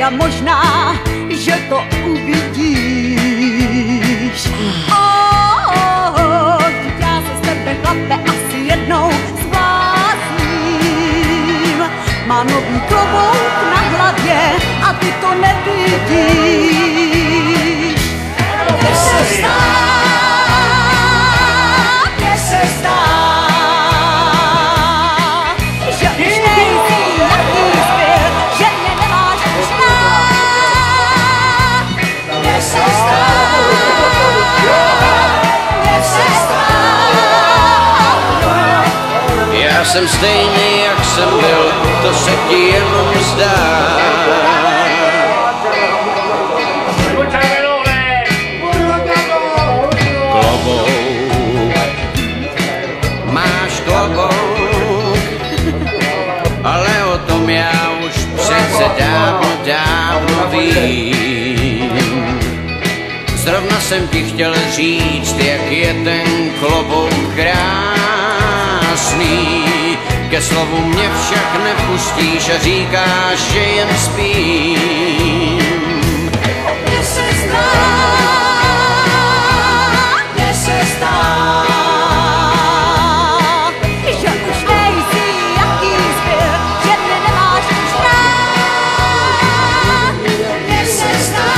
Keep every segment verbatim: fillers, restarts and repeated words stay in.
a možná, že to uvidíš. Oh, oh, oh, já se z tebe, chlape, asi jednou zblázním. Má nový klobouk na hlavě a ty to nevidíš. Mně se zdá, mně se zdá, že už nejsi jaký zbyl, že mě nemáš už rád. Mně se zdá, mně se zdá. Já jsem stejný, jak jsem byl, to se ti jenom zdá. Klobouk, máš klobouk, ale o tom já už přece dávno, dávno vím. Zrovna jsem ti chtěl říct, jak je ten klobouk krásný. Ke slovu mě však nepustíš a říkáš, že jen spím. Mně se zdá, mně se zdá, že už nejsi jaký zbyl, že mě nemáš už rád. Mně se zdá,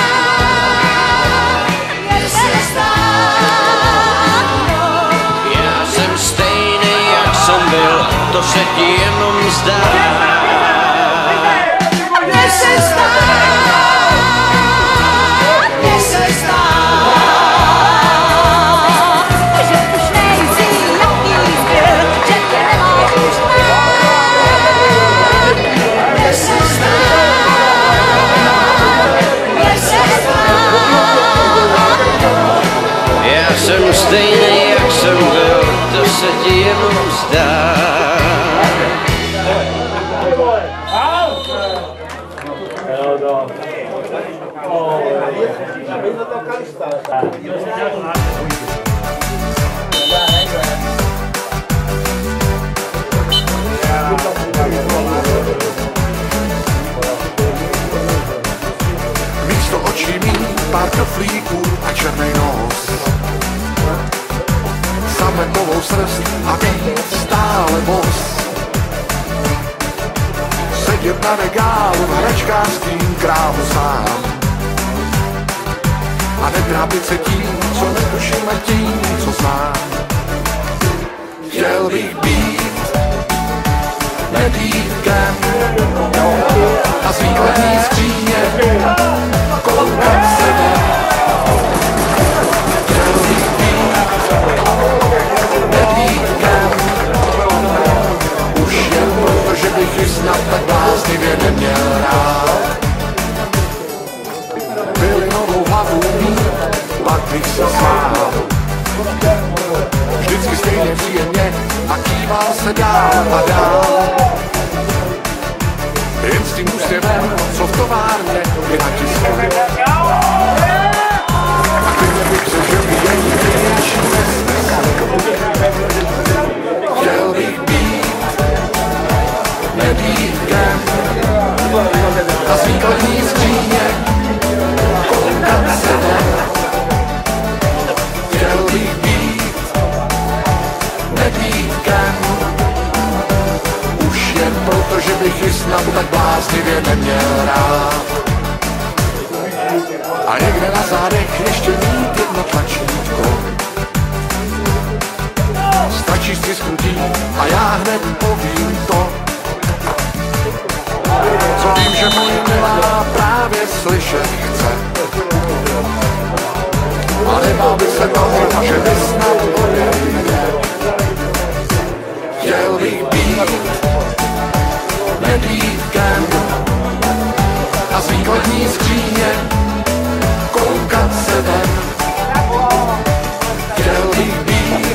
mně se zdá. Já jsem stejný, jak jsem byl, to se ti jenom zdá. Mně se zdá, mně se zdá, že už nejsi jaký zbyl, že tě nemáš už rád. Mně se zdá, mně se zdá. Já jsem stejný, jak jsem byl, to se ti jenom zdá. Místo očí mít pár knoflíků a černej nos, sametovou srst a být stále bos. Sedět na regálu v hračkářským krámu sám a netrápit se tím, co netuším a tím, co znám. Chtěl bych být medvídkem a z výkladní skříně koukat se ven. Chtěl bych být medvídkem už jen proto, že bych ji snad tak bláznivě neměl rád. Byli novou hlavu mít, pak bych se smál. Vždycky stejně příjemně a kýval se dál a dál. Jen s tím úsměvem, co v továrně je natiskl. A klidně bych přežil jen největší nesmysl. Chtěl bych být medvídkem a z výkladní skříně koukat se ven. Chtěl bych být medvídkem už jen proto, že bych ji snad tak bláznivě neměl rád. A někde na zádech ještě mít jedno tlačítko. Stačí stisknutí a já hned povím to, co vím, že moje milá právě slyšet chce. A nebál by se toho, že by snad odejde. Chtěl bych být medvídkem a z výkladní skříně koukat se ven. Chtěl bych být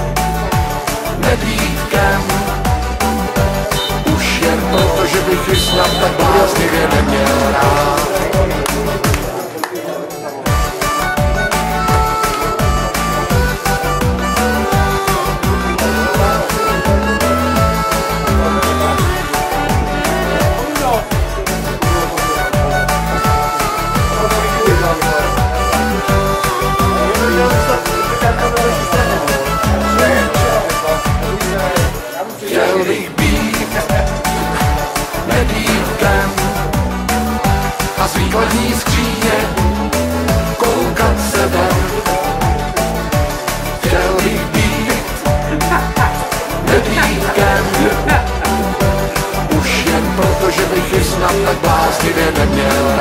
medvídkem už jen proto, že bych ji snad tak bláznivě neměl rád. a z výkladní skříně koukat se ven. Chtěl bych být medvídkem, už jen proto, že bych ji snad tak bláznivě neměl.